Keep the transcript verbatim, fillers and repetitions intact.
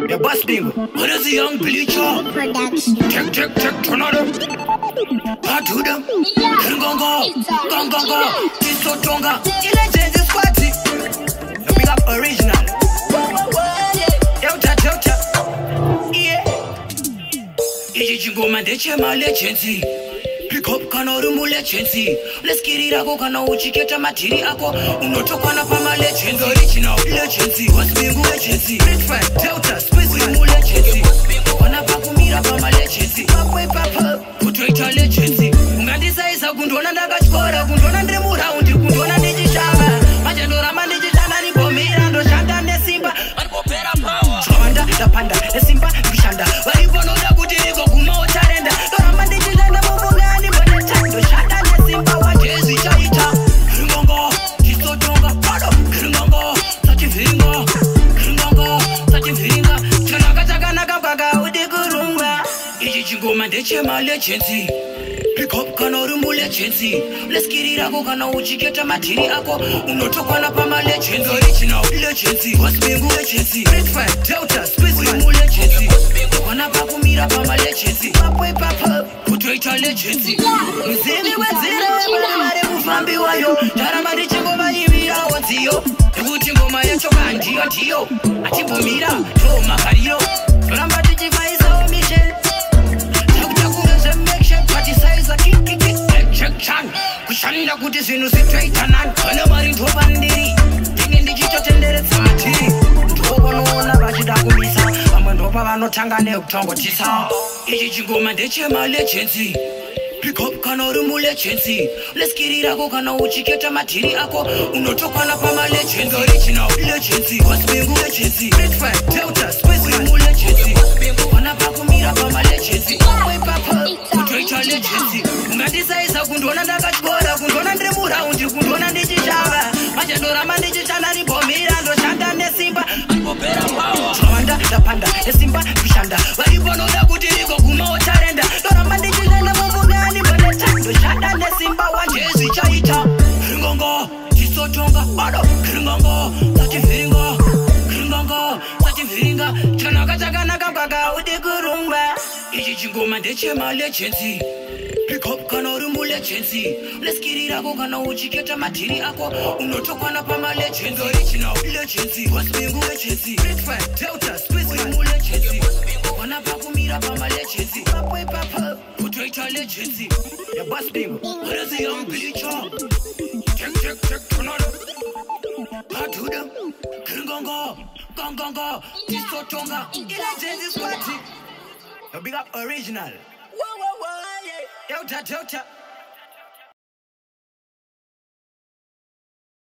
You're busting. What is the young bleacher? Production. Check, check, check, turn on them. Part to them. Gongo, gongo, Tiso Tonga. Legends is squatty. Big up original. Delta, Delta. Yeah. Iji Jingoma de Chema Legency. Pick up Kanoru Legency. Let's get it ako kana uchiketa matiri ako. Unotoka na pama legends original. Legency, what's being legency? Red Flag, Delta, Swiss mu legency. Wana pakumira pama legency. Papwe papa, kutoita legency. Ungandisa isa kundona ndakachikora, kundona ndiri muraundi, kundona ndichishanga. Machandora mandichishanda nibomira ndo shanda nesimba. Vanibopera power. Chawanda ndapanda nesimba ndishanda. Varibonoda kuti riko guma utarenda. Dora mandichishanda mumungani mboneta ndo shanda nesimba wajezi chaita. Kiringongo, Tisotonga, pado. Kiringongo, sachivinga. Kiringongo, sachivinga. Chanaka chakanaka mpaka udikurungwa. Ichi chingoma ndechema legency. Pick up Kanoru Legency. Let's get it ako kana uchiketa matiri ako. Unotokwana pama legends original. Legency, what's being legency? Red Flag, Delta, Swiss mu legency. Wana pakumira pama legency. Papwe papa, kutoita legency. Mzimi wenzira mare mufambi wayo. Tarama di chingoma yimira wanziyo. Ekuti ngoma yacho kandiyo ndiyo. Atibomira, to makariro. Ramba tichifaiza omission. Kushanda kuti zvinhu zitoitanani vana vari ndovandiri ndinge ndichitotenderedza matiri ndovonoona vachida kumisa vamwe ndopa vanotanga nekutongotisa. Ichi chingoma ndechema legency. Pick up Kanoru Legency. Let's get it ako kana uchiketa matiri ako. Unotokwana pama legends original. Legency, what's being legency? Red Flag, Delta, Swiss mu legency. Wana pakumira pama legency. Papwe papa, kutoita legency. Ungandisa kundona ndakachikora, kundona ndiri muraundi, kundona ndichishava. Machandora mandichishanda nibomira ndo shanda nesimba. Vanibopera power. Chawanda ndapanda nesimba ndishanda. Varibonoda kuti riko guma utarenda. Dora mandichishanda mumungani mboneta ndo shanda nesimba wajezi chaita. Kiringongo, Tisotonga, pado. Kiringongo, sachivinga. Kiringongo, sachivinga. Chanaka chakanaka mpaka udikurungwa. Ichi chingoma ndechema legency. Pick up Kanoru Legency. Let's get it ako kana uchiketa matiri ako. Unotokwana pama legends original. Legency, what's being legency? Red Flag, Delta, Swiss mu legency. Wana pakumira pama legency. Papwe papa, kutoita legency. You're busting. What is the young bleacher? Check, check, check, turn on them. Part to them. Kiringongo, gongongo, Tisotonga. Legends is squatty. Big up original. Delta, Delta.